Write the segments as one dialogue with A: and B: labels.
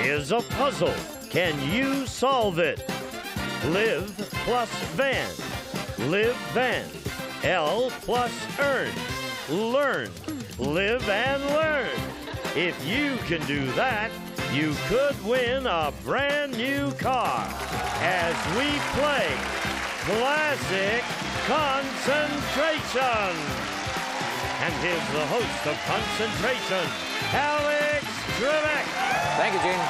A: is a puzzle. Can you solve it? Live plus van. Live van. L plus earn. Learn. Live and learn. If you can do that, you could win a brand new car as we play Classic Concentration. And here's the host of Concentration, Alex Trebek.
B: Thank you, Gene.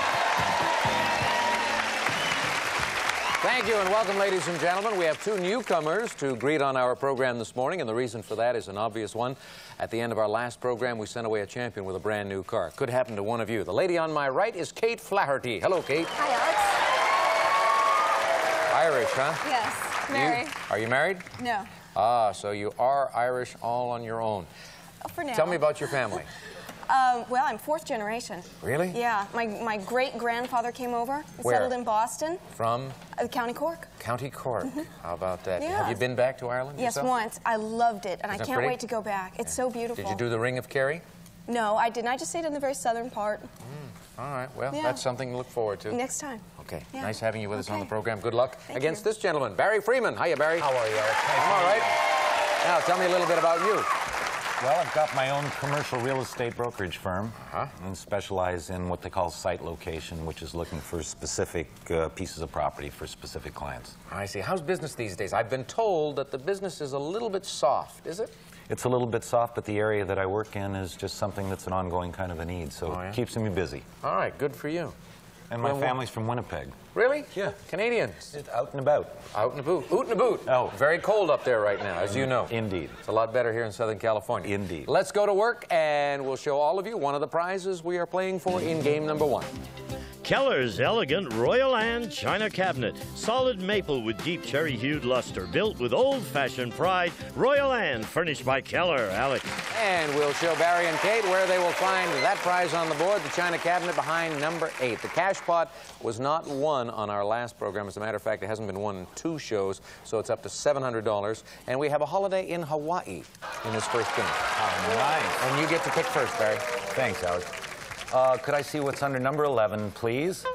B: Thank you, and welcome, ladies and gentlemen. We have two newcomers to greet on our program this morning, and the reason for that is an obvious one. At the end of our last program, we sent away a champion with a brand new car. Could happen to one of you. The lady on my right is Kate Flaherty. Hello, Kate.
C: Hi, Alex.
B: Irish, huh?
C: Yes, married.
B: Are you married?
C: No.
B: Ah, so you are Irish all on your own.
C: For now.
B: Tell me about your family.
C: Well, I'm fourth generation.
B: Really?
C: Yeah. My great-grandfather came over and
B: Where?
C: settled in Boston.
B: From?
C: County Cork.
B: County Cork. How about that?
C: Yeah.
B: Have you been back to Ireland
C: Yes,
B: yourself?
C: once. I loved it, and I
B: Isn't it
C: can't
B: pretty?
C: wait to go back. It's so beautiful.
B: Did you do the Ring of Kerry?
C: No, I didn't. I just stayed in the very southern part.
B: All right, well,
C: Yeah.
B: that's something to look forward to.
C: Next time.
B: Okay,
C: Yeah.
B: nice having you with us on the
C: Okay.
B: program. Good luck
C: Thank
B: against
C: you.
B: this gentleman, Barry Freeman. Hiya, Barry.
D: How are you, Alex?
B: I'm all right. Now, tell me a little bit about you.
D: Well, I've got my own commercial real estate brokerage firm
B: Uh-huh.
D: and specialize in what they call site location, which is looking for specific pieces of property for specific clients.
B: I see. How's business these days? I've been told that the business is a little bit soft. Is it?
D: It's a little bit soft, but the area that I work in is just something that's an ongoing kind of a need, so
B: Oh, yeah?
D: it keeps me busy.
B: All right, good for you.
D: And my
B: Well,
D: family's from Winnipeg.
B: Really?
D: Yeah.
B: Canadians.
D: Just out and about.
B: Out in the boot. Oot in the boot.
D: Oh.
B: Very cold up there right now, as you know.
D: Indeed.
B: It's a lot better here in Southern California.
D: Indeed.
B: Let's go to work, and we'll show all of you one of the prizes we are playing for in game number 1.
A: Keller's elegant Royal Anne China cabinet. Solid maple with deep cherry-hued luster. Built with old-fashioned pride. Royal Anne, furnished by Keller. Alex.
B: And we'll show Barry and Kate where they will find that prize on the board, the China cabinet behind number 8. The cash pot was not won on our last program. As a matter of fact, it hasn't been won in 2 shows, so it's up to $700. And we have a holiday in Hawaii in this first game.
D: Oh, nice.
B: And you get to pick first, Barry.
D: Thanks, Alex. Could I see what's under number 11, please?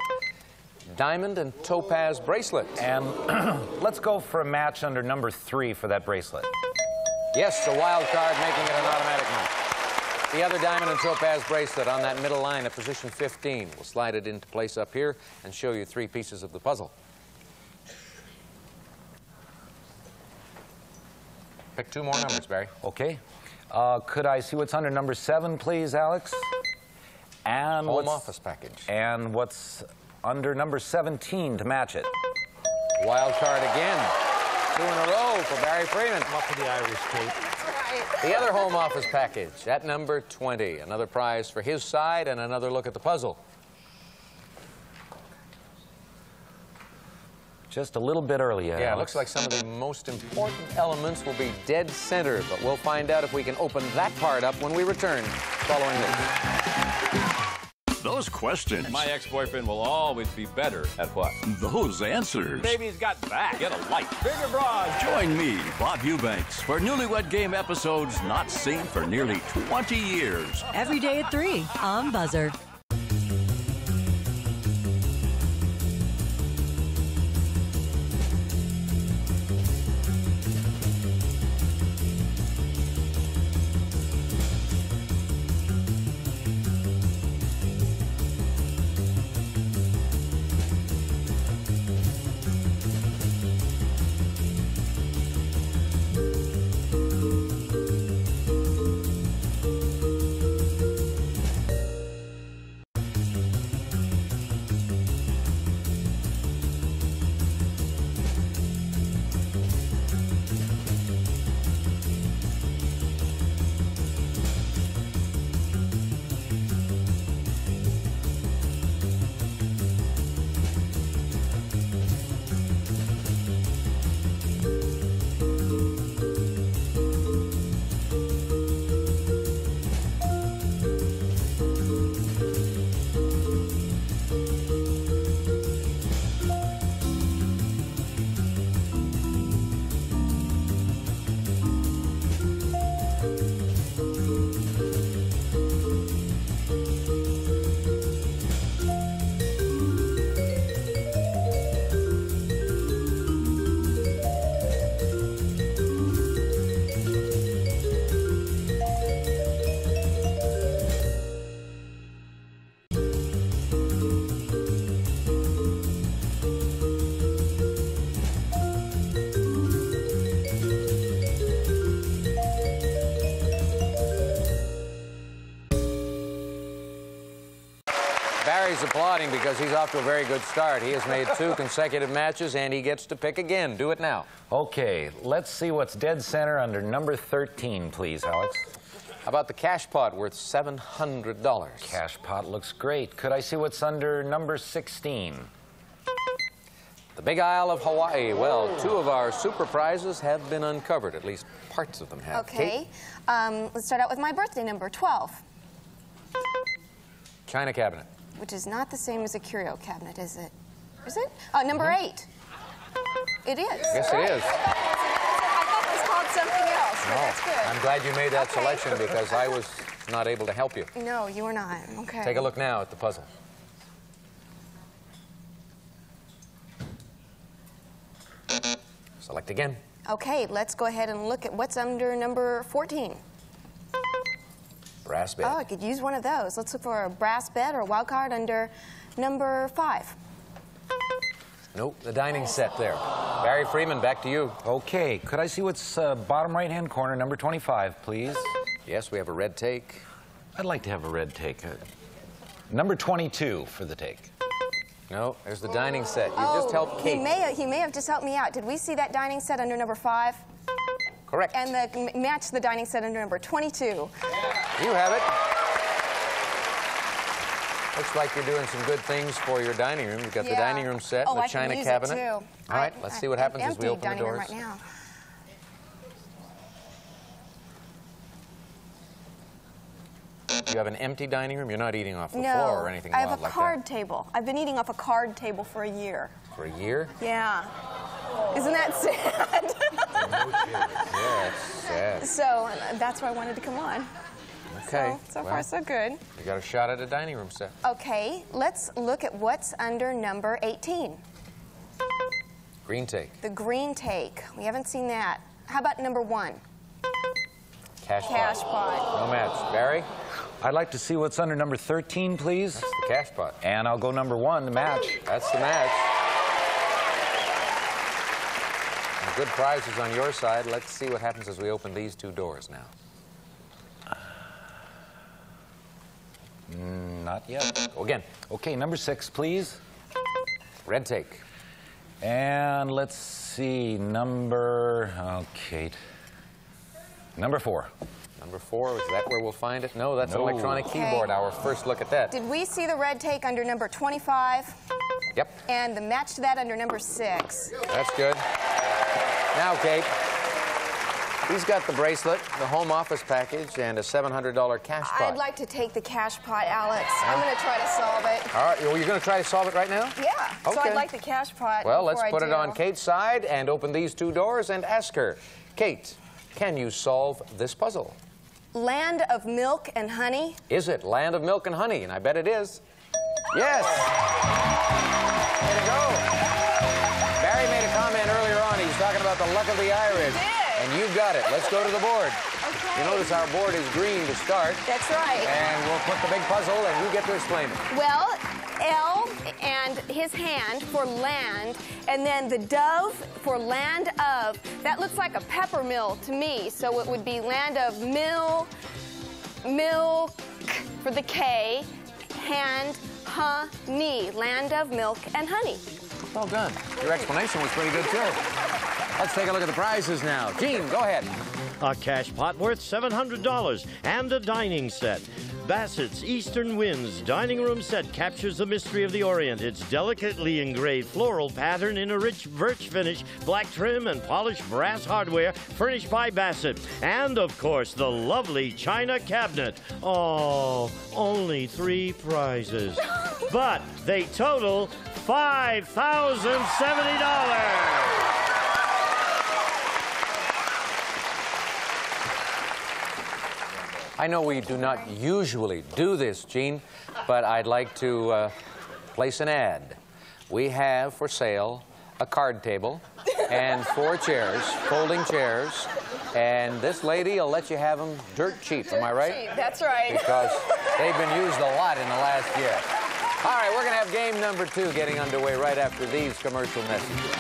B: Diamond and topaz bracelet.
D: And let's go for a match under number 3 for that bracelet.
B: Yes, the wild card, making it an automatic match. The other diamond and topaz bracelet on that middle line at position 15. We'll slide it into place up here and show you 3 pieces of the puzzle. Pick 2 more numbers, Barry.
D: Okay. Could I see what's under number 7, please, Alex? And
B: Home office package.
D: And what's under number 17 to match it?
B: Wild card again. 2 in a row for Barry Freeman.
D: Up for the Irish, Kate.
B: The other home office package at number 20. Another prize for his side and another look at the puzzle.
D: Just a little bit early,
B: Yeah, it
D: Alex.
B: looks like some of the most important elements will be dead center, but we'll find out if we can open that part up when we return following this.
E: Those questions.
F: My ex-boyfriend will always be better at what?
E: Those answers.
F: Baby's got back. Get a life. Bigger bras.
E: Join me, Bob Eubanks, for Newlywed Game episodes not seen for nearly 20 years.
G: Every day at 3 on Buzzer.
B: Barry's applauding because he's off to a very good start. He has made 2 consecutive matches, and he gets to pick again. Do it now.
D: Okay, let's see what's dead center under number 13, please, Alex.
B: How about the cash pot worth $700?
D: Cash pot looks great. Could I see what's under number 16?
B: The Big Isle of Hawaii. Well, 2 of our super prizes have been uncovered. At least parts of them have.
C: Okay.
B: Kate?
C: Let's start out with my birthday number, 12,
B: China cabinet.
C: which is not the same as a curio cabinet, is it? Is it? Number 8. It is.
B: Yes, it is.
C: I thought it was called something else, but that's good.
B: I'm glad you made that
C: Okay.
B: selection because I was not able to help you.
C: No, you were not. Okay.
B: Take a look now at the puzzle. Select again.
C: Okay, let's go ahead and look at what's under number 14.
B: Brass bed.
C: Oh, I could use one of those. Let's look for a brass bed or a wild card under number 5.
B: Nope, the dining set there. Barry Freeman, back to you.
D: Okay, could I see what's bottom right-hand corner, number 25, please?
B: Yes, we have a red take.
D: I'd like to have a red take. Number 22 for the take.
B: No, there's the dining set. You just helped Kate.
C: He may have just helped me out. Did we see that dining set under number 5?
B: Correct.
C: And match the dining set under number 22.
B: You have it. Looks like you're doing some good things for your dining room. You've got the dining room set,
C: oh,
B: the
C: I
B: china
C: can use
B: cabinet.
C: It too.
B: All right, let's see what happens as we open the
C: dining room
B: doors.
C: right now.
B: You have an empty dining room? You're not eating off the
C: No,
B: floor or anything
C: I
B: wild
C: have a
B: like
C: card table. I've been eating off a card table for a year.
B: that. For a year?
C: Yeah. Isn't that sad?
B: Yeah, it's sad.
C: So that's why I wanted to come on.
B: Okay.
C: So
B: well,
C: far, so good.
B: You got a shot at a dining room set.
C: Okay, let's look at what's under number 18.
B: Green take.
C: The green take. We haven't seen that. How about number 1?
B: Cash
C: Cash
B: pot.
C: pot.
B: No match. Barry?
D: I'd like to see what's under number 13, please.
B: That's the cash pot.
D: And I'll go number 1, the match.
B: That's the match. And good prizes on your side. Let's see what happens as we open these 2 doors now.
D: Not yet.
B: Go again.
D: Okay, number 6, please.
B: Red take.
D: And let's see, number 4.
B: Number 4, is that where we'll find it? No, that's
D: No.
B: an electronic
C: Okay.
B: keyboard. Our first look at that.
C: Did we see the red take under number 25?
B: Yep,
C: And the match to that under number 6.
B: that's good. Now, Kate, he's got the bracelet, the home office package, and a $700 cash pot.
C: I'd like to take the cash pot, Alex. I'm going to try to solve it.
B: All right, you're going to try to solve it right now?
C: Yeah. So
B: Okay.
C: I'd like the cash pot.
B: Well, let's
C: before I
B: put it
C: do.
B: on Kate's side and open these 2 doors and ask her, Kate, can you solve this puzzle?
C: Land of milk and honey.
B: Is it Land of Milk and Honey? And I bet it is. Yes! Way to go. Barry made a comment earlier on. He was talking about the luck of the Irish.
C: did.
B: And you got it. Let's go to the board.
C: Okay.
B: You notice our board is green to start.
C: That's right.
B: And we'll put the big puzzle, and you get to explain it.
C: Well, L and his hand for land, and then the dove for land of. That looks like a pepper mill to me, so it would be land of milk for the K, hand, honey, land of milk and honey.
B: Well done. Your explanation was pretty good, too. Let's take a look at the prizes now. Gene, go ahead.
A: A cash pot worth $700 and a dining set. Bassett's Eastern Winds dining room set captures the mystery of the Orient. Its delicately engraved floral pattern in a rich birch finish, black trim, and polished brass hardware furnished by Bassett. And, of course, the lovely china cabinet. Oh, only 3 prizes. But they total $5,070.
B: I know we do not usually do this, Gene, but I'd like to place an ad. We have for sale a card table and 4 chairs, folding chairs, and this lady will let you have them dirt cheap, am I right?
C: That's right.
B: Because they've been used a lot in the last year. All right, we're going to have game number 2 getting underway right after these commercial messages.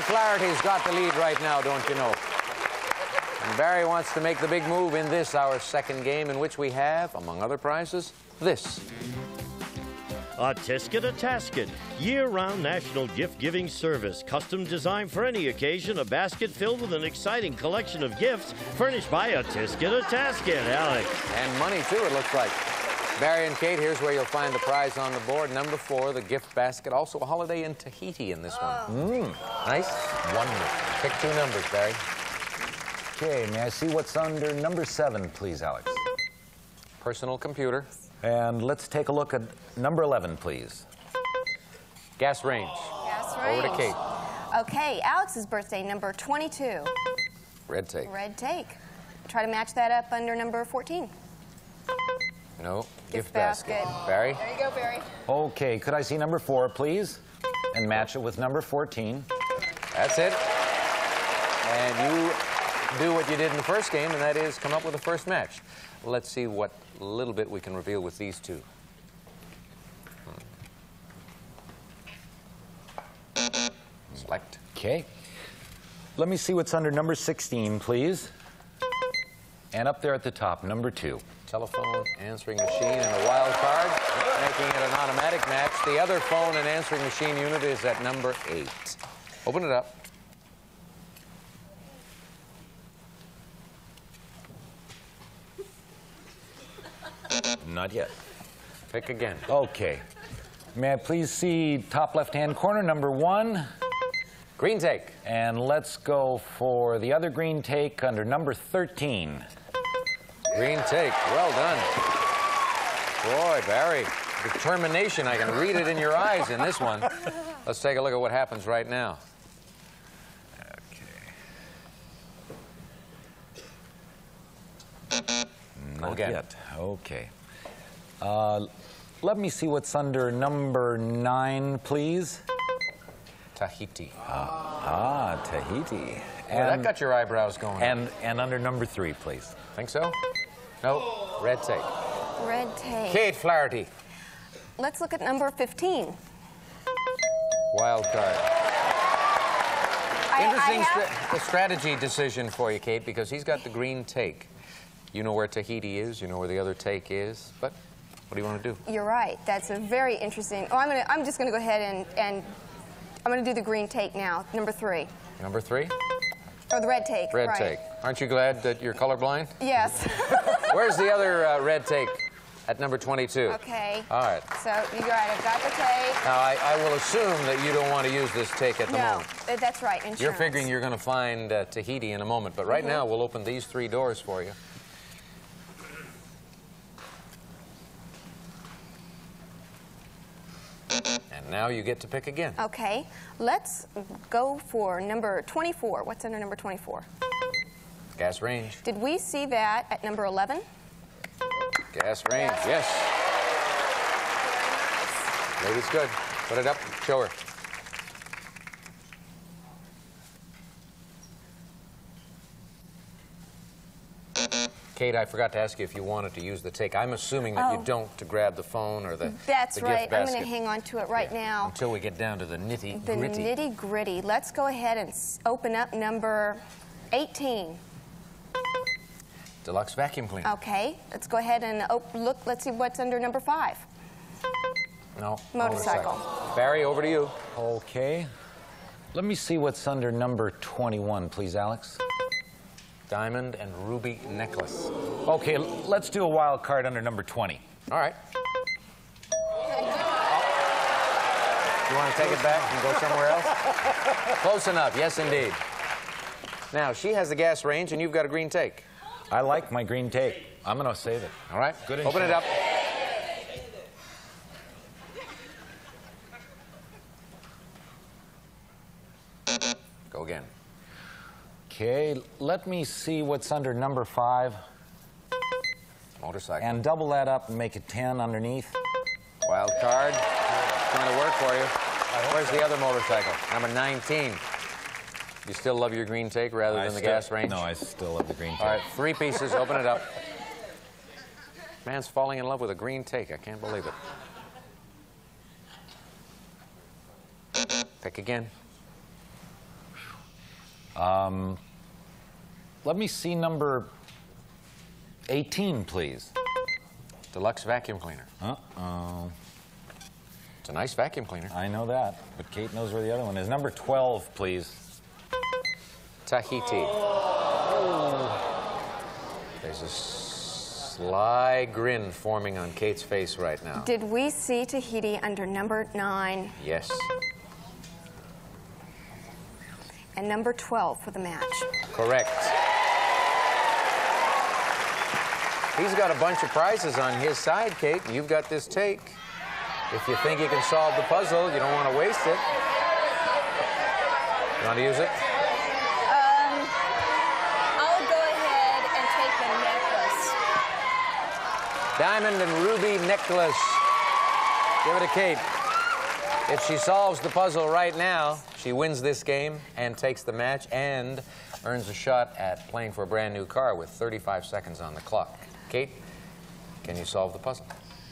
B: Flaherty's got the lead right now, don't you know? And Barry wants to make the big move in this, our second game, in which we have, among other prizes, this.
A: A Tisket-a-Tasket, year-round national gift-giving service. Custom designed for any occasion, a basket filled with an exciting collection of gifts furnished by a Tisket-a-Tasket, Alex.
B: And money, too, it looks like. Barry and Kate, here's where you'll find the prize on the board. Number 4, the gift basket. Also a holiday in Tahiti in this one. Nice. Wonderful. Pick 2 numbers, Barry.
D: Okay, may I see what's under number 7, please, Alex?
B: Personal computer.
D: And let's take a look at number 11, please.
B: Gas range.
C: Gas range.
B: Over to Kate.
C: Okay, Alex's birthday, number 22.
B: Red take.
C: Red take. Try to match that up under number 14.
B: No.
C: Gift basket.
B: Barry?
C: There you go, Barry.
D: Okay, could I see number 4, please? And match it with number 14.
B: That's it. And you do what you did in the first game, and that is come up with the first match. Let's see what little bit we can reveal with these 2. Select.
D: Okay. Let me see what's under number 16, please. And up there at the top, number 2.
B: Telephone, answering machine, and a wild card, making it an automatic match. The other phone and answering machine unit is at number 8. Open it up.
D: Not yet.
B: Pick again.
D: Okay. May I please see top left-hand corner, number 1?
B: Green take.
D: And let's go for the other green take under number 13.
B: Green take. Well done. Boy, Barry, determination. I can read it in your eyes in this one. Let's take a look at what happens right now.
D: Okay. Not
B: Again.
D: yet. Okay. Let me see what's under number 9, please.
B: Tahiti.
D: Tahiti.
B: Boy, that got your eyebrows going.
D: And under number 3, please.
B: Think so? No. Red take.
C: Red take.
B: Kate Flaherty.
C: Let's look at number 15.
B: Wild card. Interesting
C: have...
B: strategy decision for you, Kate, because he's got the green take. You know where Tahiti is, you know where the other take is, but what do you want to do?
C: You're right. That's a very interesting... Oh, I'm just going to go ahead and I'm going to do the green take now, number 3.
B: Number 3?
C: Or the red take,
B: Red
C: right.
B: take. Aren't you glad that you're colorblind?
C: Yes.
B: Where's the other red take? At number 22.
C: Okay.
B: All right.
C: So, you're right. I've got the take.
B: Now, I will assume that you don't want to use this take at the moment.
C: No, that's right. Insurance.
B: You're figuring you're going to find Tahiti in a moment, but right now we'll open these 3 doors for you. And now you get to pick again.
C: Okay. Let's go for number 24. What's under number 24?
B: Gas range.
C: Did we see that at number 11?
B: Gas range, yes. Lady's good. Put it up, show her. Kate, I forgot to ask you if you wanted to use the take. I'm assuming that you don't to grab the phone or the
C: That's
B: the
C: right.
B: gift basket.
C: I'm going to hang on to it right now.
B: Until we get down to the
C: The
B: nitty-gritty.
C: nitty-gritty. Let's go ahead and open up number 18.
B: Deluxe vacuum cleaner.
C: Okay. Let's go ahead and look. Let's see what's under number 5.
B: No.
C: Motorcycle.
B: Barry, over to you.
D: Okay. Let me see what's under number 21, please, Alex.
B: Diamond and ruby necklace.
D: Okay, let's do a wild card under number 20.
B: All right. You want to take it back and go somewhere else? Close enough. Yes, indeed. Now, she has the gas range, and you've got a green take.
D: I like my green take. I'm going to save it.
B: All right.
D: Good
B: Open it up. Go again.
D: Okay, let me see what's under number 5.
B: Motorcycle.
D: And double that up and make it 10 underneath.
B: Wild card. It's going to work for you. Where's the other motorcycle? Number 19. You still love your green take rather than the gas range?
D: No, I still love the green take.
B: All right, 3 pieces. Open it up. Man's falling in love with a green take. I can't believe it. Pick again.
D: Let me see number 18, please.
B: Deluxe vacuum cleaner.
D: Uh-oh.
B: It's a nice vacuum cleaner.
D: I know that, but Kate knows where the other one is. Number 12, please.
B: Tahiti. Oh. There's a sly grin forming on Kate's face right now.
C: Did we see Tahiti under number 9?
B: Yes.
C: And number 12 for the match.
B: Correct. He's got a bunch of prizes on his side, Kate. You've got this take. If you think you can solve the puzzle, you don't want to waste it. You want to use it?
C: I'll go ahead and take the necklace.
B: Diamond and ruby necklace. Give it to Kate. If she solves the puzzle right now, she wins this game and takes the match and earns a shot at playing for a brand new car with 35 seconds on the clock. Kate, can you solve the puzzle?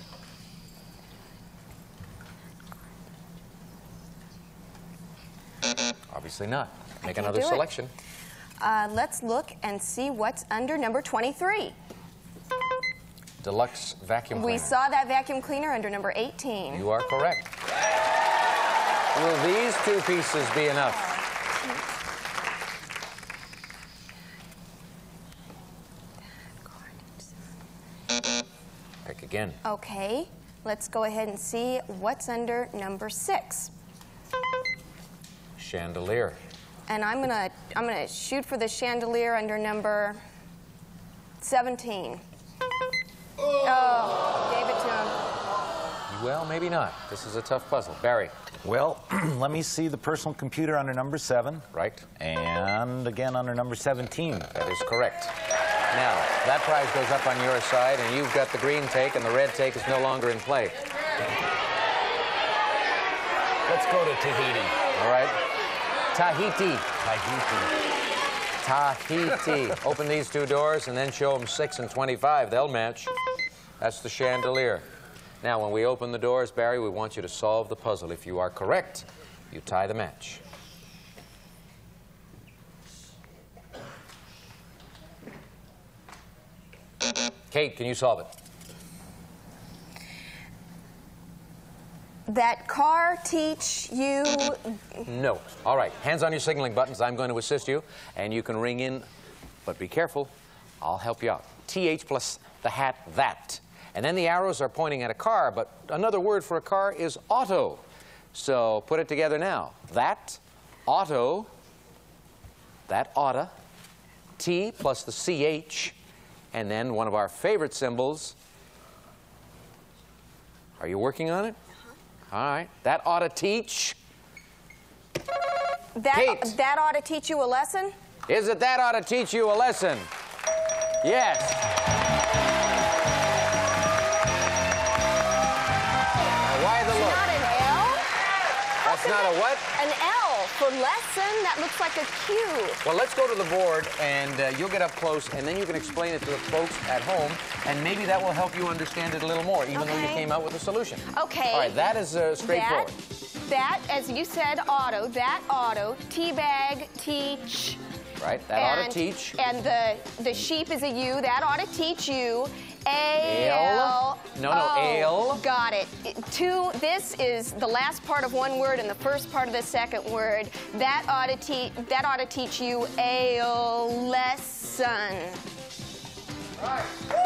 B: Obviously not. Make another selection.
C: Let's look and see what's under number 23.
B: Deluxe vacuum cleaner.
C: We saw that vacuum cleaner under number 18.
B: You are correct. Will these two pieces be enough? Pick again.
C: Okay, let's go ahead and see what's under number 6.
B: Chandelier.
C: And I'm gonna shoot for the chandelier under number 17. Oh, gave it to him.
B: Well, maybe not. This is a tough puzzle. Barry.
D: Well, let me see the personal computer under number 7.
B: Right.
D: And again under number 17.
B: That is correct. Now, that prize goes up on your side, and you've got the green take, and the red take is no longer in play.
D: Let's go to Tahiti.
B: All right. Tahiti.
D: Tahiti.
B: Tahiti. Open these two doors and then show them 6 and 25. They'll match. That's the chandelier. Now, when we open the doors, Barry, we want you to solve the puzzle. If you are correct, you tie the match. Kate, can you solve it?
C: That car teach you...
B: No. All right. Hands on your signaling buttons. I'm going to assist you, and you can ring in, but be careful. I'll help you out. TH plus the hat, that. And then the arrows are pointing at a car, but another word for a car is auto. So put it together now. That, auto, that oughta, T plus the CH, and then one of our favorite symbols. Are you working on it? All right. That ought to teach.
C: That ought to teach you a lesson?
B: Is it that ought to teach you a lesson? Yes. Now, why the look?
C: Not an L?
B: That's not a what?
C: An L for lesson? That looks like a Q.
B: Well, let's go to the board, and you'll get up close, and then you can explain it to the folks at home, and maybe that will help you understand it a little more, even though you came out with a solution.
C: Okay.
B: All right, that is straightforward.
C: That, as you said, auto, that auto, teabag, teach.
B: Right, that ought to teach.
C: And the sheep is a U, that ought to teach you.
B: Ale. No, ale.
C: Got it. This is the last part of one word and the first part of the second word. That ought to teach you a lesson.
B: Right.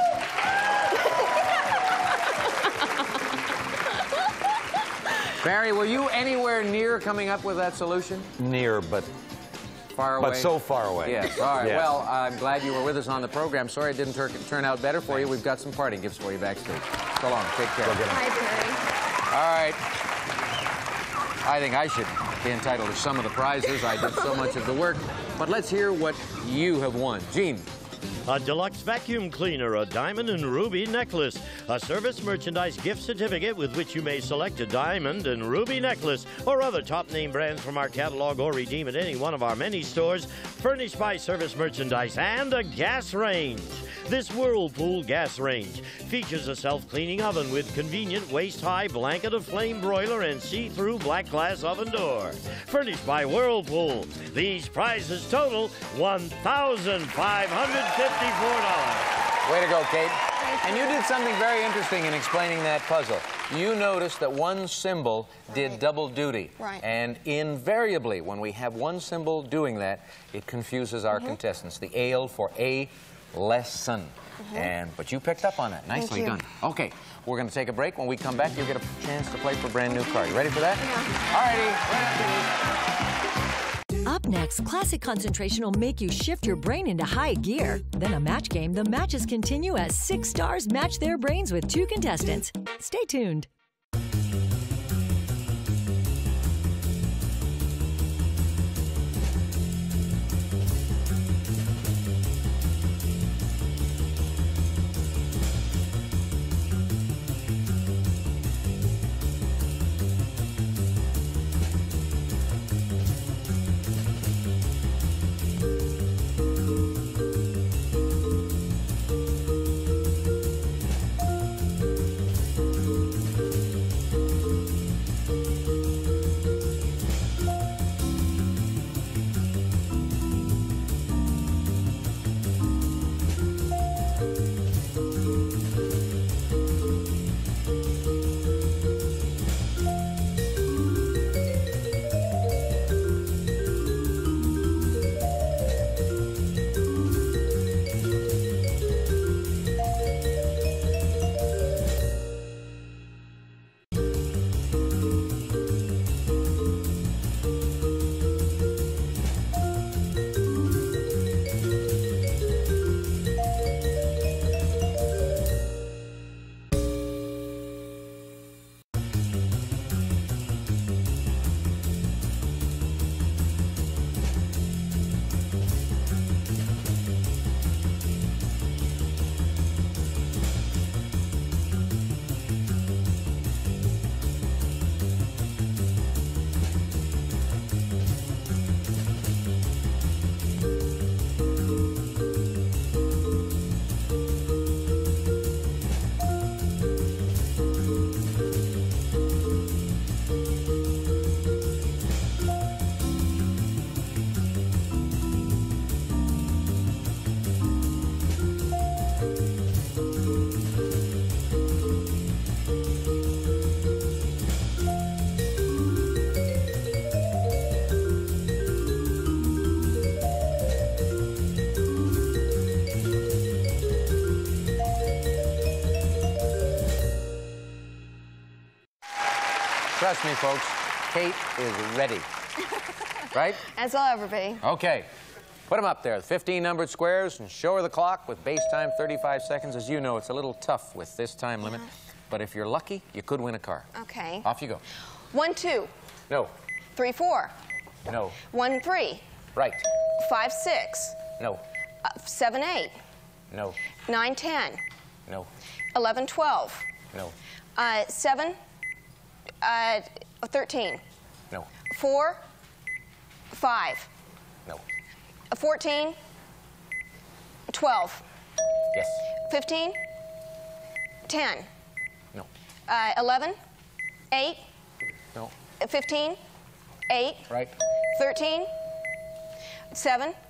B: Barry, were you anywhere near coming up with that solution?
D: Near, but
B: far away.
D: But so far away.
B: Yes. All right.
D: Yes.
B: Well, I'm glad you were with us on the program. Sorry it didn't turn out better for you. We've got some parting gifts for you backstage. So long. Take care.
D: Go get 'em.
C: Hi, Barry.
B: All right. I think I should be entitled to some of the prizes. I did so much of the work. But let's hear what you have won. Gene.
A: a deluxe vacuum cleaner, a diamond and ruby necklace, a service merchandise gift certificate with which you may select a diamond and ruby necklace or other top name brands from our catalog or redeem at any one of our many stores, furnished by Service Merchandise, and a gas range. This Whirlpool gas range features a self-cleaning oven with convenient waist-high blanket of flame broiler and see-through black glass oven door. Furnished by Whirlpool. These prizes total $1,554.
B: Way to go, Kate. And you did something very interesting in explaining that puzzle. You noticed that one symbol did double duty.
C: Right.
B: And invariably, when we have one symbol doing that, it confuses our contestants. The ale for a lesson. But you picked up on that. Nicely done. Okay, we're going to take a break. When we come back, you'll get a chance to play for a brand new car. You ready for that?
C: Yeah.
B: All righty. Right after this.
G: Up next, Classic Concentration will make you shift your brain into high gear. Then a match game. The matches continue as 6 stars match their brains with 2 contestants. Stay tuned.
B: Trust me, folks, Kate is ready. Right?
C: As I'll ever be.
B: Okay. Put them up there, the 15 numbered squares, and show her the clock with base time 35 seconds. As you know, it's a little tough with this time limit. But if you're lucky, you could win a car.
C: Okay.
B: Off you go.
C: 1, 2.
B: No.
C: 3, 4.
B: No.
C: 1, 3.
B: Right.
C: 5, 6.
B: No.
C: 7, 8.
B: No.
C: 9, 10.
B: No.
C: 11, 12.
B: No.
C: 7, 13.
B: No.
C: 4, 5.
B: No.
C: 14, 12.
B: Yes.
C: 15, 10.
B: No.
C: 11, 8.
B: No.
C: 15, 8.
B: Right.
C: 13, 7.
B: You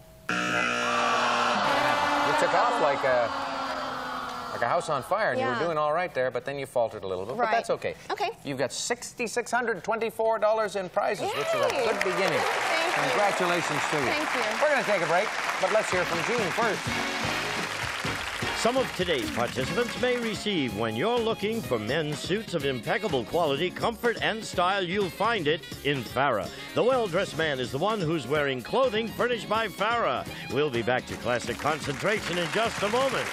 B: took off like a house on fire, and you were doing all right there, but then you faltered a little bit. But that's okay.
C: Okay.
B: You've got $6,624 in prizes, which is a good beginning.
C: Thank you.
B: Congratulations to you.
C: Thank you.
B: We're going to take a break, but let's hear from Gene first.
A: Some of today's participants may receive, when you're looking for men's suits of impeccable quality, comfort, and style, you'll find it in Farrah. The well-dressed man is the one who's wearing clothing furnished by Farrah. We'll be back to Classic Concentration in just a moment.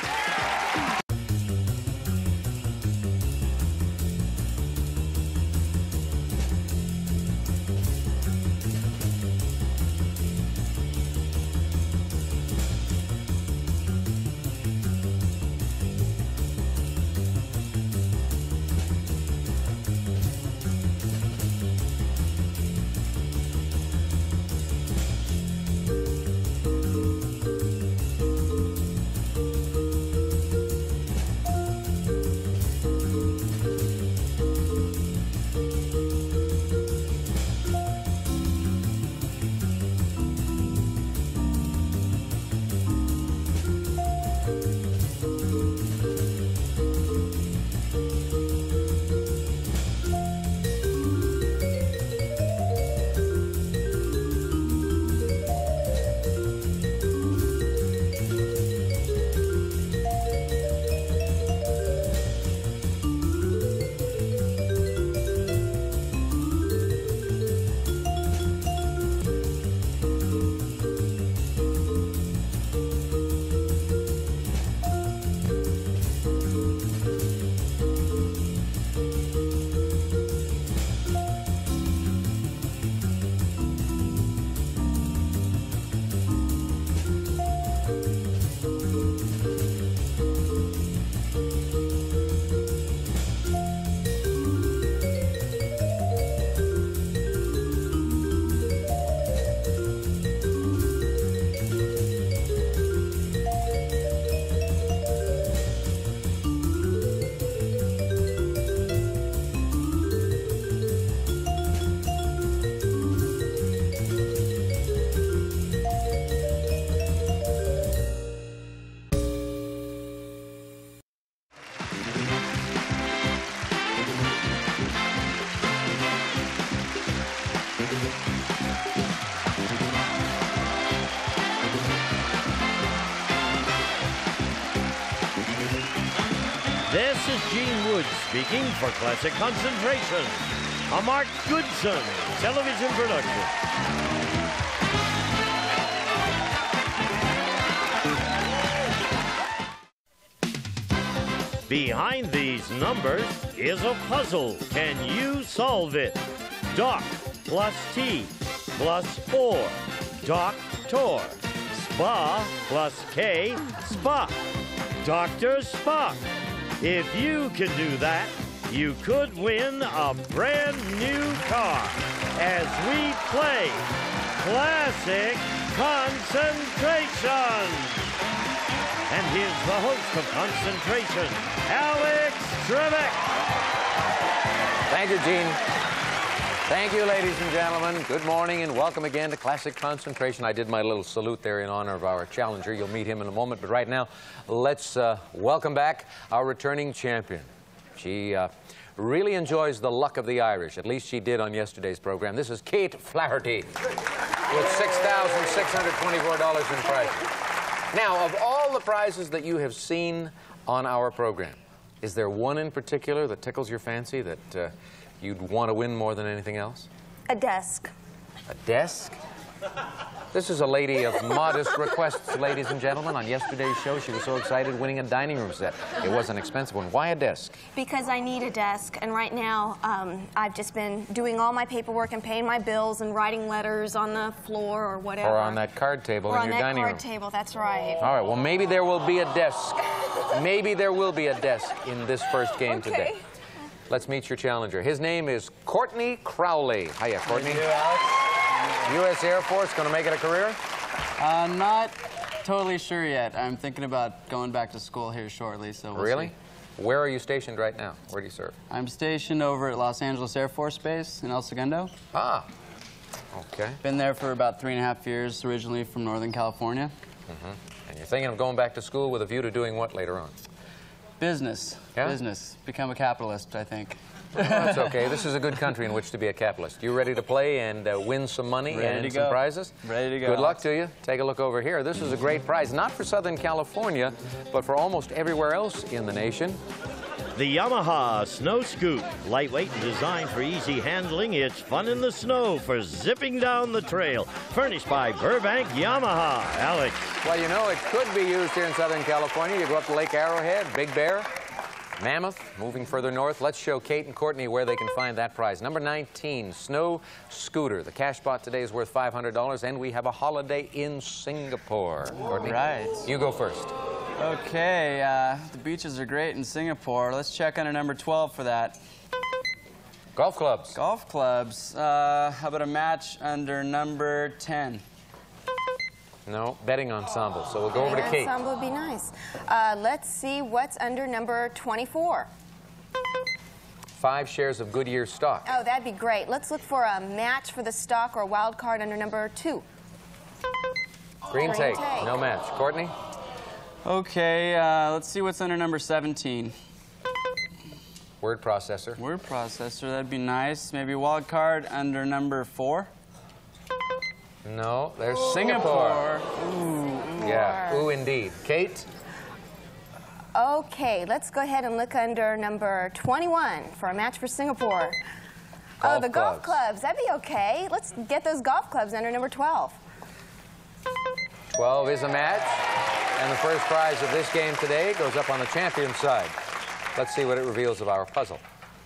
A: This is Gene Wood speaking for Classic Concentration, a Mark Goodson television production. Behind these numbers is a puzzle. Can you solve it? Doc plus T plus OR. Doctor. Spa plus K. Spock. Dr. Spock. If you can do that, you could win a brand new car as we play Classic Concentration. And here's the host of Concentration, Alex Trebek.
B: Thank you, Gene. Thank you, ladies and gentlemen. Good morning and welcome again to Classic Concentration. I did my little salute there in honor of our challenger. You'll meet him in a moment, but right now, let's welcome back our returning champion. She really enjoys the luck of the Irish. At least she did on yesterday's program. This is Kate Flaherty with $6,624 in prizes. Now, of all the prizes that you have seen on our program, is there one in particular that tickles your fancy that you'd want to win more than anything else?
C: A desk.
B: A desk? This is a lady of modest requests, ladies and gentlemen. On yesterday's show, she was so excited winning a dining room set. It was an expensive one. Why a desk?
C: Because I need a desk, and right now I've just been doing all my paperwork and paying my bills and writing letters on the floor or whatever.
B: Or on that card table in your dining room.
C: Or on that card table, that's right.
B: All right, well, maybe there will be a desk. Maybe there will be a desk in this first game today. Let's meet your challenger. His name is Courtney Crowley. Hiya, Courtney.
H: Thank you, Alex.
B: U.S. Air Force, going to make it a career?
H: Not totally sure yet. I'm thinking about going back to school here shortly, so we'll
B: Really?
H: see.
B: Where are you stationed right now? Where do you serve?
H: I'm stationed over at Los Angeles Air Force Base in El Segundo.
B: Ah, okay.
H: Been there for about 3.5 years, originally from Northern California.
B: And you're thinking of going back to school with a view to doing what later on?
H: Business.
B: Yeah?
H: Business. Become a capitalist, I think.
B: Well, that's okay. This is a good country in which to be a capitalist. You ready to play and win some money and some prizes?
H: Ready to go.
B: Good luck to you. Take a look over here. This is a great prize, not for Southern California, but for almost everywhere else in the nation.
A: The Yamaha Snow Scoop. Lightweight and designed for easy handling, it's fun in the snow for zipping down the trail. Furnished by Burbank Yamaha. Alex.
B: Well, you know, it could be used here in Southern California. You go up to Lake Arrowhead, Big Bear, Mammoth, moving further north. Let's show Kate and Courtney where they can find that prize. Number 19, Snow Scooter. The cash pot today is worth $500, and we have a holiday in Singapore. Courtney,
H: Right.
B: you go first.
H: Okay, the beaches are great in Singapore. Let's check under number 12 for that.
B: Golf clubs.
H: Golf clubs. How about a match under number 10?
B: No, betting ensemble. So we'll go over to Kate.
C: Ensemble would be nice. Let's see what's under number 24.
B: 5 shares of Goodyear stock.
C: Oh, that'd be great. Let's look for a match for the stock or wild card under number 2.
B: Green take.
C: take.
B: No match. Courtney?
H: Okay, let's see what's under number 17.
B: Word processor.
H: Word processor, that'd be nice. Maybe wild card under number 4.
B: No, there's Singapore.
H: Ooh.
B: Yeah, ooh indeed. Kate?
C: Okay, let's go ahead and look under number 21 for a match for Singapore.
B: Golf
C: the golf
B: clubs.
C: clubs. That'd be okay. Let's get those golf clubs under number 12.
B: 12 is a match. And the first prize of this game today goes up on the champion's side. Let's see what it reveals of our puzzle.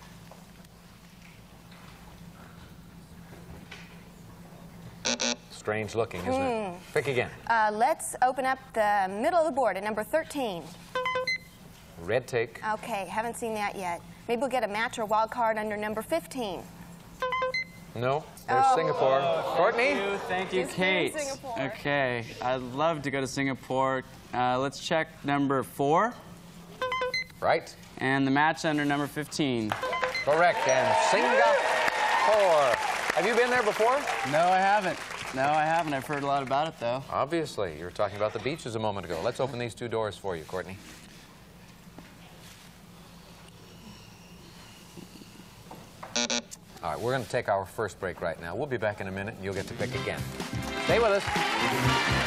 B: Strange looking, isn't it? Pick again.
C: Let's open up the middle of the board at number 13.
B: Red take.
C: Okay, haven't seen that yet. Maybe we'll get a match or wild card under number 15.
B: No, there's Singapore. Courtney?
H: Thank you,
C: Just kidding,
H: Kate.
C: Singapore.
H: Okay, I'd love to go to Singapore. Let's check number 4
B: Right.
H: and the match under number 15.
B: Correct. And Singapore. Have you been there before?
H: No, I haven't. No, I haven't. I've heard a lot about it, though.
B: Obviously. You were talking about the beaches a moment ago. Let's open these 2 doors for you, Courtney. All right, we're going to take our first break right now. We'll be back in a minute, and you'll get to pick again. Stay with us.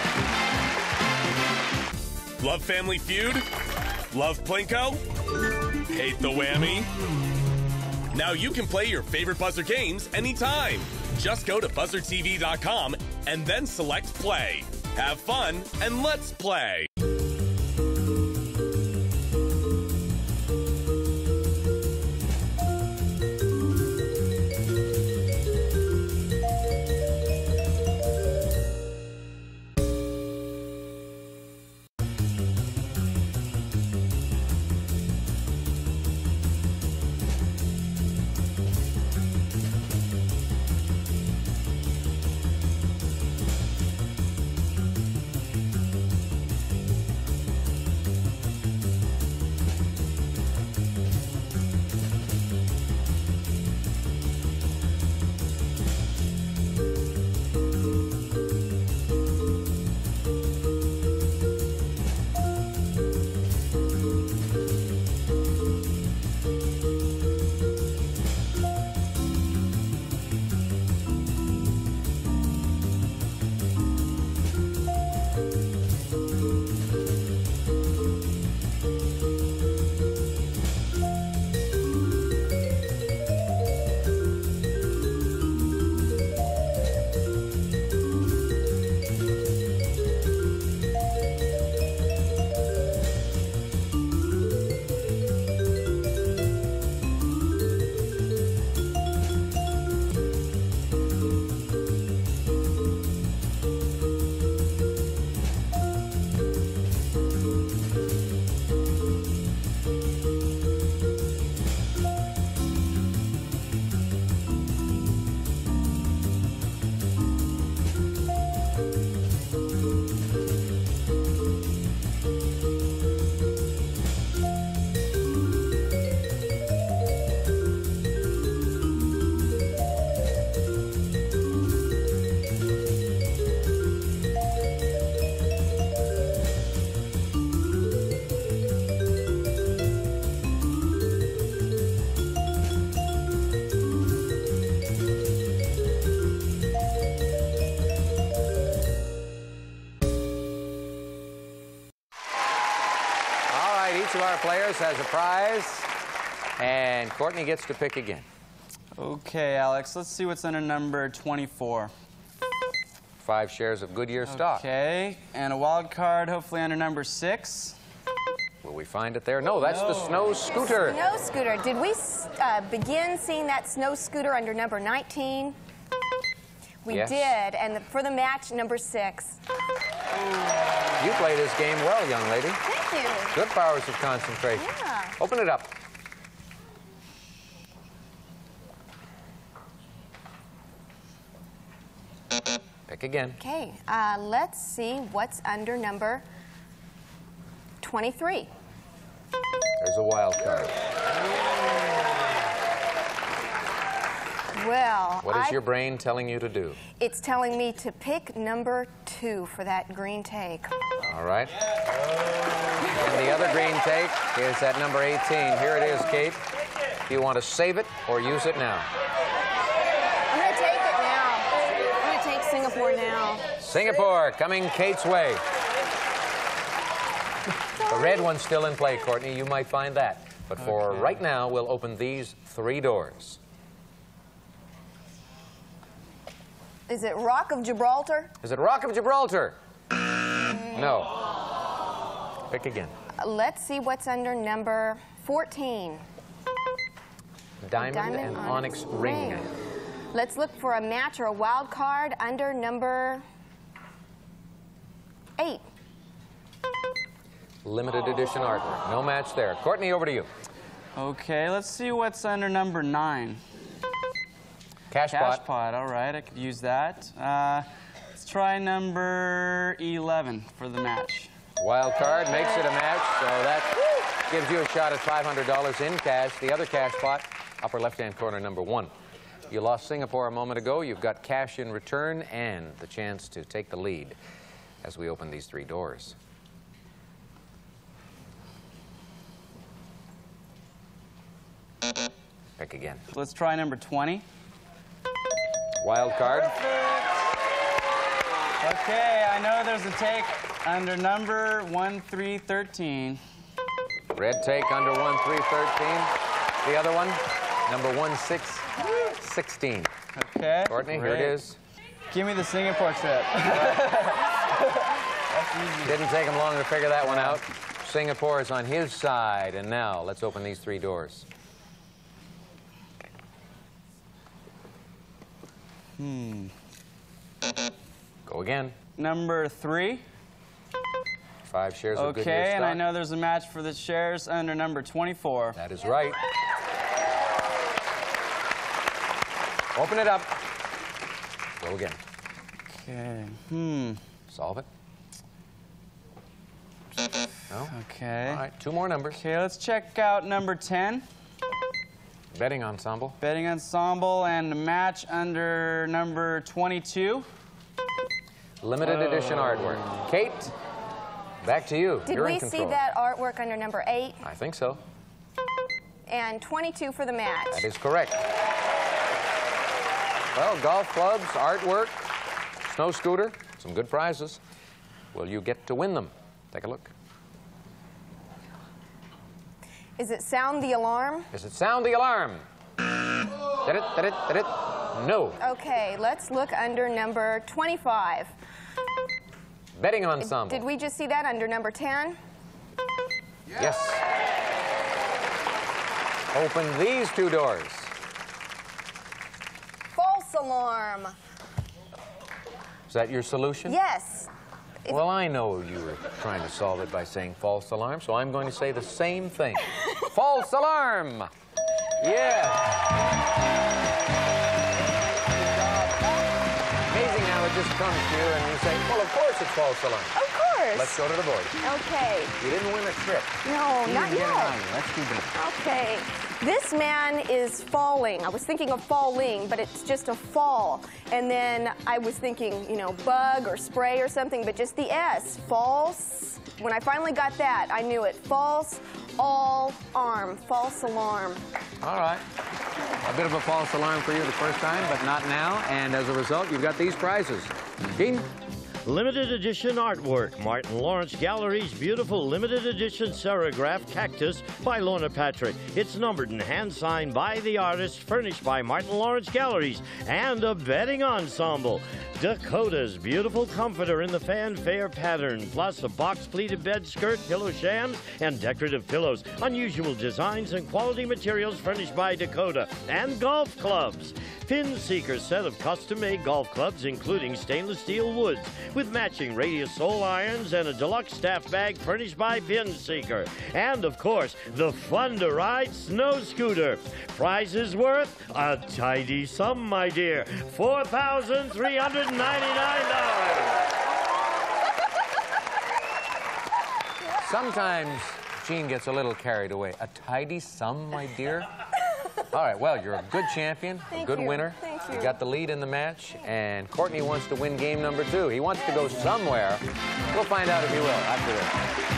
I: Love Family Feud? Love Plinko? Hate the whammy? Now you can play your favorite Buzzer games anytime. Just go to buzzertv.com and then select play. Have fun and let's play.
B: Each of our players has a prize, and Courtney gets to pick again.
H: Okay, Alex, let's see what's under number 24.
B: 5 shares of Goodyear stock.
H: Okay, and a wild card, hopefully under number 6.
B: Will we find it there? No, that's the snow scooter.
C: Snow scooter. Did we begin seeing that snow scooter under number 19? We
B: Yes.
C: did, and for the match, number 6.
B: You play this game well, young lady.
C: Thank you.
B: Good powers of concentration.
C: Yeah.
B: Open it up. Pick again.
C: Okay, let's see what's under number 23.
B: There's a wild card.
C: Well,
B: What is your brain telling you to do?
C: It's telling me to pick number 2 for that green take.
B: All right. And the other green take is at number 18. Here it is, Kate. Do you want to save it or use it now?
C: I'm going to take it now. I'm going to take Singapore now.
B: Singapore coming Kate's way. The red one's still in play, Courtney. You might find that. But for right now, we'll open these 3 doors.
C: Is it Rock of Gibraltar?
B: Is it Rock of Gibraltar? No. Pick again.
C: Let's see what's under number 14.
B: Diamond and onyx ring.
C: Let's look for a match or a wild card under number 8.
B: Limited edition artwork. No match there. Courtney, over to you.
H: Okay, let's see what's under number 9.
B: Cash pot.
H: All right, I could use that. Let's try number 11 for the match.
B: Wild card makes it a match, so that gives you a shot at $500 in cash. The other cash pot, upper left-hand corner, number 1. You lost Singapore a moment ago. You've got cash in return and the chance to take the lead as we open these 3 doors. Pick again.
H: Let's try number 20.
B: Wild card.
H: Okay, I know there's a take under number 1313.
B: Red take under 1-3-13. The other one, number 1-6-16.
H: Okay.
B: Courtney, here it is.
H: Give me the Singapore trip.
B: Didn't take him long to figure that one out. Singapore is on his side. And now, let's open these 3 doors. Go again.
H: Number 3.
B: 5 shares of Goodyear
H: Okay, and I
B: stock.
H: know there's a match for the shares under number 24.
B: That is right. Open it up. Go again.
H: Okay.
B: Solve it. No?
H: Okay.
B: All right, 2 more numbers.
H: Okay, let's check out number 10.
B: Betting ensemble.
H: Betting ensemble and a match under number 22.
B: Limited edition artwork. Kate, back to you.
C: Did
B: You're in
C: we see
B: control.
C: that artwork under number 8?
B: I think so.
C: And 22 for the match.
B: That is correct. Well, golf clubs, artwork, snow scooter, some good prizes. Will you get to win them? Take a look.
C: Is it Sound the Alarm?
B: Does it sound the alarm? Did it? Did it? Did it? No.
C: Okay, let's look under number 25.
B: Betting ensemble.
C: Did we just see that under number 10?
B: Yes. Open these 2 doors.
C: False alarm.
B: Is that your solution?
C: Yes.
B: Well, I know you were trying to solve it by saying false alarm, so I'm going to say the same thing. False alarm! Yeah. Amazing how it just comes to you and you say, well, of course it's false alarm.
C: Of course.
B: Let's go to the board.
C: Okay.
B: You didn't win a trip.
C: No, not
B: Get it
C: yet.
B: on you. Let's do that.
C: Okay. This man is falling. I was thinking of falling, but it's just a fall. And then I was thinking, you know, bug or spray or something, but just the S. False. When I finally got that, I knew it. False alarm. False alarm.
B: All right. A bit of a false alarm for you the first time, but not now. And as a result, you've got these prizes. Gene?
A: Limited edition artwork. Martin Lawrence Gallery's beautiful limited edition serograph cactus by Lorna Patrick. It's numbered and hand signed by the artist, furnished by Martin Lawrence Galleries, and a betting ensemble. Dakota's beautiful comforter in the fanfare pattern, plus a box pleated bed skirt, pillow shams, and decorative pillows. Unusual designs and quality materials furnished by Dakota. And golf clubs. Pin Seeker set of custom-made golf clubs, including stainless steel woods, with matching radius sole irons and a deluxe staff bag furnished by Pin Seeker. And, of course, the fun-to-ride snow scooter. Prizes worth a tidy sum, my dear. $4,399.
B: Sometimes Gene gets a little carried away. A tidy sum, my dear? All right, well, you're a good champion, a good winner.
C: Thank you.
B: You got the lead in the match, and Courtney wants to win game number 2. He wants to go somewhere. We'll find out if he will after this.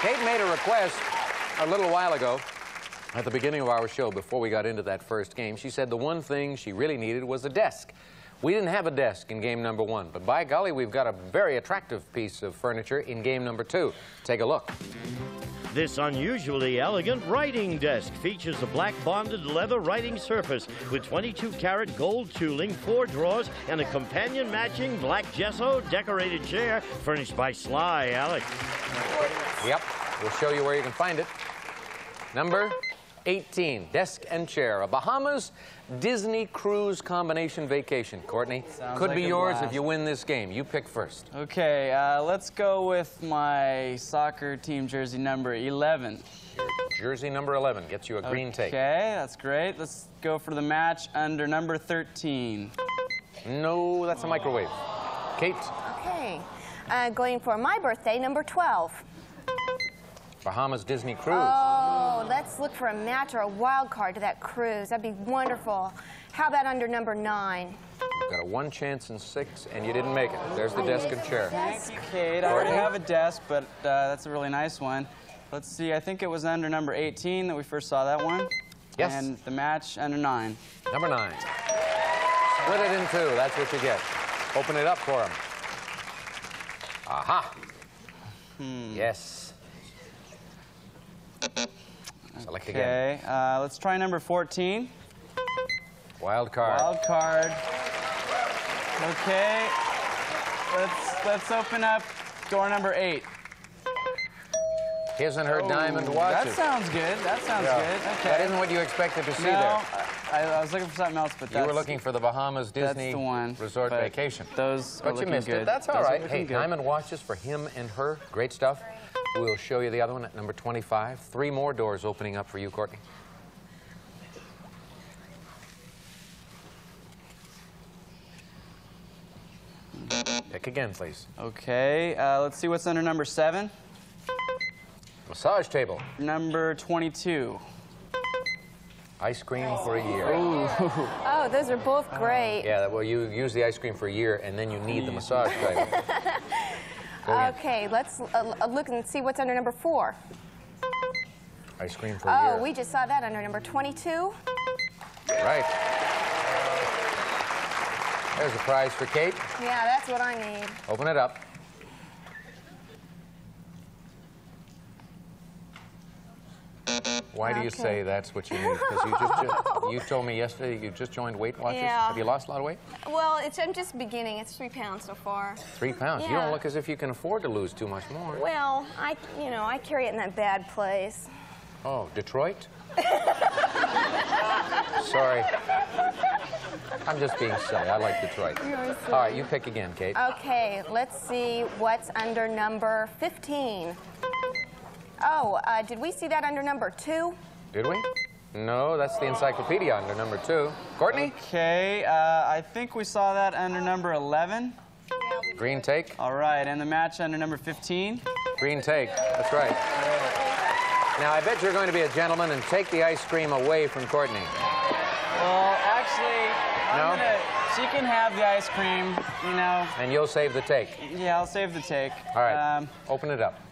B: Kate made a request a little while ago at the beginning of our show before we got into that first game. She said the one thing she really needed was a desk. We didn't have a desk in game number 1, but by golly, we've got a very attractive piece of furniture in game number 2. Take a look.
A: This unusually elegant writing desk features a black bonded leather writing surface with 22-karat gold tooling, 4 drawers, and a companion matching black gesso decorated chair furnished by Sly Alex.
B: Yep, we'll show you where you can find it. Number 18, desk and chair, a Bahamas Disney cruise combination vacation. Courtney, could
H: like
B: be
H: a
B: yours
H: blast.
B: if you win this game. You pick first.
H: Okay, let's go with my soccer team jersey number 11.
B: Jersey number 11 gets you a green take.
H: Okay, that's great. Let's go for the match under number 13.
B: No, that's a microwave. Kate,
C: Okay. Going for my birthday, number 12.
B: Bahamas Disney cruise.
C: Oh, let's look for a match or a wild card to that cruise. That'd be wonderful. How about under number 9?
B: You've got a 1 chance in 6, and you didn't make it. There's the desk and chair.
H: Thank you, Kate. I already have a desk, but that's a really nice one. Let's see, I think it was under number 18 that we first saw that one.
B: Yes.
H: And the match under 9.
B: Number 9. Split it in 2. That's what you get. Open it up for him. Aha. Yes. Select again.
H: Okay, let's try number 14.
B: Wild card.
H: Wild card. Okay, let's open up door number 8.
B: His and her diamond watches.
H: That sounds good. That sounds good. Okay.
B: That isn't what you expected to see
H: No,
B: there.
H: I was looking for something else, but
B: You were looking for the Bahamas Disney
H: that's the one,
B: Resort
H: but
B: Vacation.
H: Those are
B: But you
H: looking
B: missed
H: good.
B: it. That's all
H: Those are
B: right.
H: looking
B: Hey,
H: good.
B: diamond watches for him and her. Great stuff. We'll show you the other one at number 25. 3 more doors opening up for you, Courtney. Pick again, please.
H: Okay, let's see what's under number 7.
B: Massage table.
H: Number 22.
B: Ice cream for a year.
C: Oh, those are both great.
B: Yeah, well, you use the ice cream for a year, and then you need the massage table. Go again.
C: Okay, let's look and see what's under number 4.
B: Ice cream for a year.
C: Oh, we just saw that under number 22.
B: Right. There's a prize for Kate.
C: Yeah, that's what I need.
B: Open it up. Why do you
C: Okay.
B: say that's what you need? Because you told me yesterday you just joined Weight Watchers.
C: Yeah.
B: Have you lost a lot of weight?
C: Well, I'm just beginning. It's 3 pounds so far.
B: 3 pounds. You
C: Yeah.
B: don't look as if you can afford to lose too much more.
C: Well, I carry it in that bad place.
B: Oh, Detroit? Sorry. I'm just being silly. I like Detroit.
C: You're
B: All right, you pick again, Kate.
C: Okay, let's see what's under number 15. Oh, did we see that under number 2?
B: Did we? No, that's the encyclopedia under number 2. Courtney?
H: Okay, I think we saw that under number 11.
B: Green take.
H: All right, and the match under number 15.
B: Green take. That's right. Now, I bet you're going to be a gentleman and take the ice cream away from Courtney.
H: Well, actually,
B: No?
H: she can have the ice cream, you know.
B: And you'll save the take.
H: Yeah, I'll save the take.
B: All right. Open it up.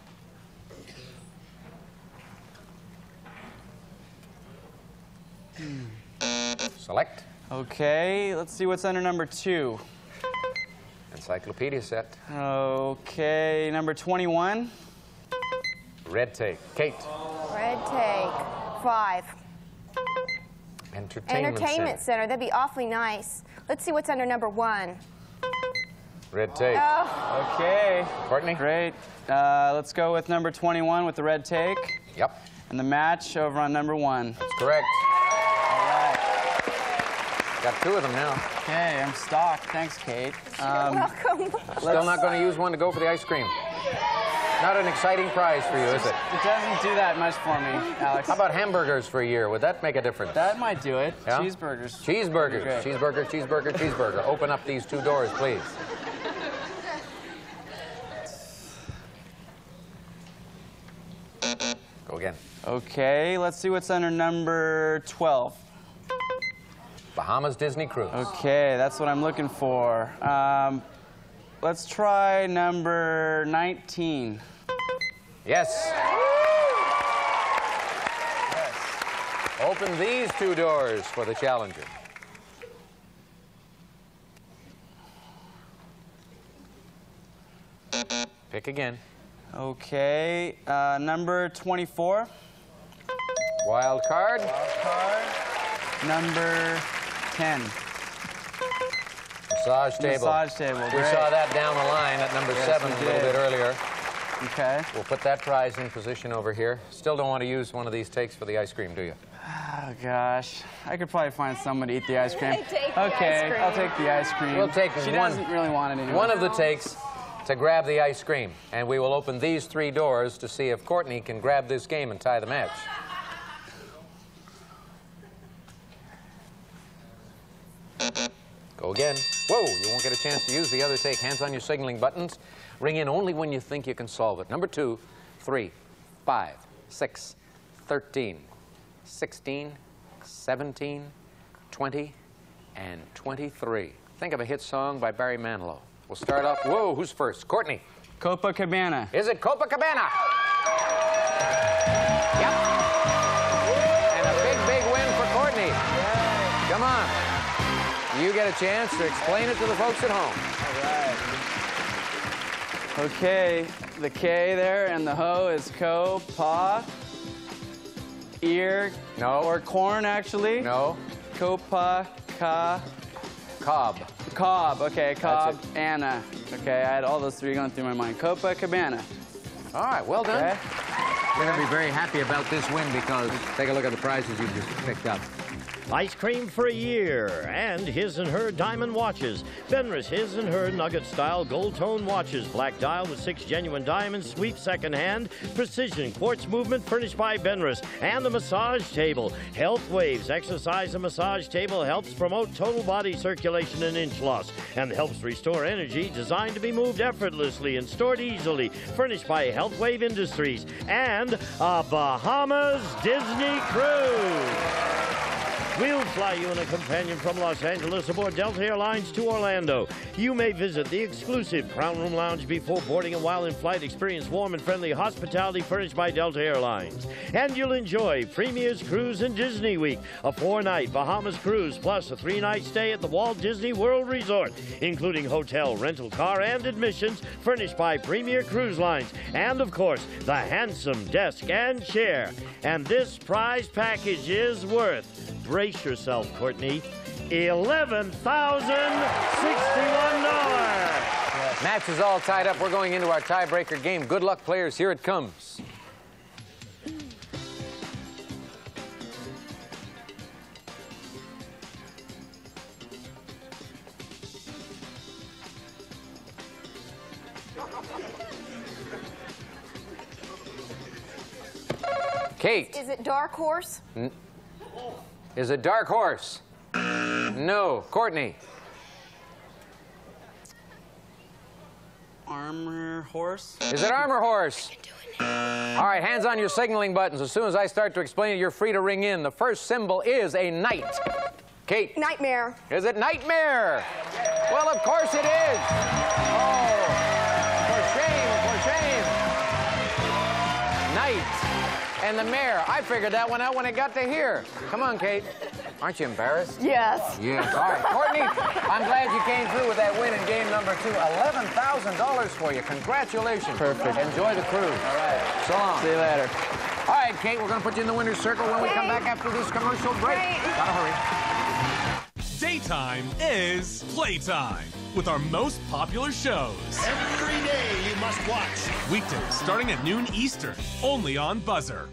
B: Select.
H: Okay, let's see what's under number 2.
B: Encyclopedia set.
H: Okay, number 21.
B: Red take. Kate.
C: Red take. 5.
B: Entertainment
C: Center. That'd be awfully nice. Let's see what's under number 1.
B: Red take.
C: Oh,
H: Okay.
B: Courtney?
H: Great. Let's go with number 21 with the red take.
B: Yep.
H: And the match over on number 1.
B: That's correct.
H: All right.
B: Got 2 of them now.
H: Okay, I'm stocked. Thanks, Kate.
C: welcome.
B: Still not going to use one to go for the ice cream. Not an exciting prize for you, is it?
H: It doesn't do that much for me, Alex.
B: How about hamburgers for a year? Would that make a difference?
H: That might do it.
B: Yeah?
H: Cheeseburgers.
B: Cheeseburgers.
H: Great.
B: Cheeseburger, cheeseburger, cheeseburger. Open up these 2 doors, please. Go again.
H: Okay, let's see what's under number 12.
B: Bahamas Disney Cruise.
H: Okay, that's what I'm looking for. Let's try number 19.
B: Yes. Open these two doors for the challenger. Pick again.
H: Okay, number 24.
B: Wild card.
H: Wild card. Number 10.
B: Massage table.
H: Massage table.
B: We
H: Great.
B: saw that down the line at number 7 a little bit earlier.
H: Okay.
B: We'll put that prize in position over here. Still don't want to use one of these takes for the ice cream, do you?
H: Oh, gosh. I could probably find someone to eat the ice cream.
C: Take the ice cream.
H: I'll take the ice cream.
B: We'll take
H: She
B: one.
H: doesn't really want it anymore.
B: One of the takes to grab the ice cream. And we will open these 3 doors to see if Courtney can grab this game and tie the match. Go again. Whoa, you won't get a chance to use the other take. Hands on your signaling buttons. Ring in only when you think you can solve it. Number 2, 3, 5, 6, 13, 16, 17, 20, and 23. Think of a hit song by Barry Manilow. We'll start off. Whoa, who's first? Courtney.
H: Copacabana.
B: Is it Copacabana? Yep. And a big, big win for Courtney. Come on. You get a chance to explain it to the folks at home.
H: All right. Okay, the K there and the ho is co-pa. Ear.
B: No.
H: Or corn, actually.
B: No.
H: Copa, ka.
B: Cobb.
H: Cobb, okay, Cobb,
B: That's
H: Anna. Okay, I had all those 3 going through my mind. Copacabana.
B: All right, well done.
H: Okay.
B: You're going to be very happy about this win because take a look at the prizes you just picked up.
A: Ice cream for a year, and his and her diamond watches. Benris his and her nugget-style gold-tone watches. Black dial with 6 genuine diamonds, sweep second-hand, precision quartz movement furnished by Benris. And the massage table. Health Waves exercise and massage table helps promote total body circulation and inch loss, and helps restore energy, designed to be moved effortlessly and stored easily. Furnished by Health Wave Industries. And a Bahamas Disney cruise. We'll fly you and a companion from Los Angeles aboard Delta Airlines to Orlando. You may visit the exclusive Crown Room Lounge before boarding, and while in flight, experience warm and friendly hospitality furnished by Delta Airlines. And you'll enjoy Premier's Cruise in Disney Week, a 4-night Bahamas cruise, plus a 3-night stay at the Walt Disney World Resort, including hotel, rental car, and admissions furnished by Premier Cruise Lines. And, of course, the handsome desk and chair. And this prize package is worth, brace yourself, Courtney, $11,061.
B: Match is all tied up. We're going into our tiebreaker game. Good luck, players. Here it comes. Kate.
C: Is it Dark Horse?
B: Is it Dark Horse? No. Courtney.
H: Armor Horse.
B: Is it Armor Horse? All right, hands on your signaling buttons. As soon as I start to explain it, you're free to ring in. The first symbol is a knight. Kate.
C: Nightmare.
B: Is it Nightmare? Well, of course it is. Oh, for shame. Knight. And the mare. I figured that one out when it got to here. Come on, Kate. Aren't you embarrassed?
C: Yes.
B: Yes. All right. Courtney, I'm glad you came through with that win in game number 2. $11,000 for you. Congratulations.
H: Perfect.
B: Enjoy the cruise. All right. So long.
H: See you later.
B: All right, Kate, we're going to put you in the winner's circle when we come back after this commercial break. Gotta hurry.
I: Daytime is playtime with our most popular shows.
J: Every day you must watch.
I: Weekdays starting at noon Eastern, only on Buzzer.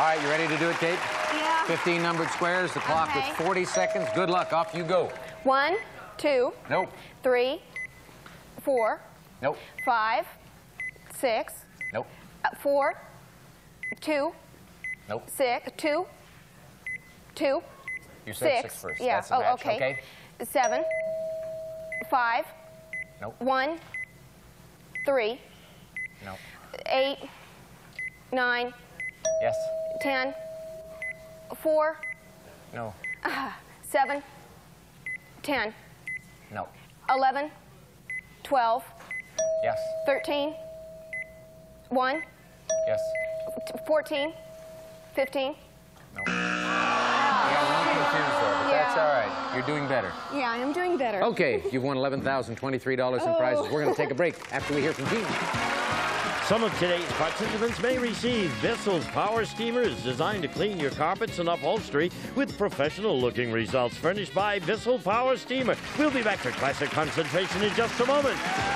B: right, you ready to do it, Kate?
C: Yeah.
B: 15 numbered squares. The clock
C: Okay.
B: with 40 seconds. Good luck. Off you go.
C: 1, 2,
B: Nope.
C: 3, 4,
B: Nope.
C: 5, 6,
B: Nope.
C: 4, 2,
B: Nope.
C: 6, 2, 2,
B: You said
C: 6.
B: 6 first.
C: Yeah.
B: That's a match.
C: Okay. 7, 5,
B: Nope.
C: 1, 3,
B: Nope.
C: 8, 9,
B: Yes.
C: 10, 4,
B: No.
C: 7, 10,
B: No.
C: 11, 12,
B: Yes.
C: 13, 1,
B: Yes.
C: 14, 15.
B: No. You got a little confused there, but that's
C: Yeah.
B: all right. You're doing better.
C: Yeah, I'm doing better.
B: Okay, you've won $11,023 in prizes. We're going to take a break after we hear from Gene.
A: Some of today's participants may receive Bissell's Power Steamers, designed to clean your carpets and upholstery with professional-looking results, furnished by Bissell Power Steamer. We'll be back for Classic Concentration in just a moment.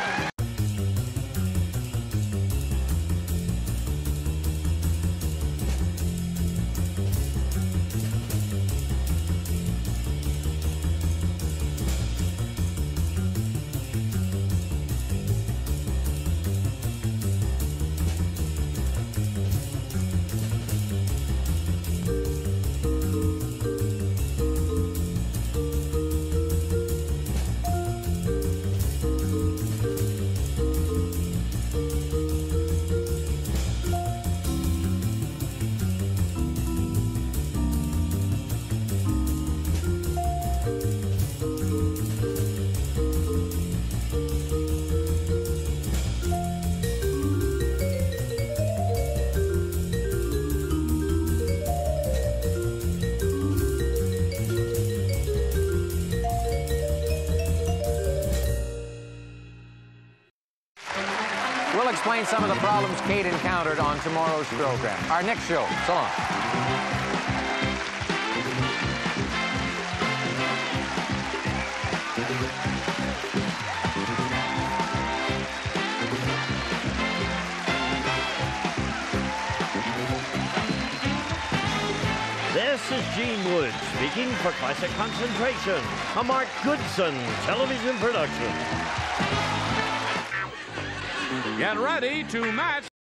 B: We'll explain some of the problems Kate encountered on tomorrow's program. Our next show. So long.
A: This is Gene Wood speaking for Classic Concentration, a Mark Goodson television production.
F: Get ready to match